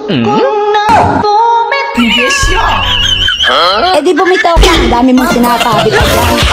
你别笑。 Eh di bumitaw ka, ang dami mong sinasabi pa dyan.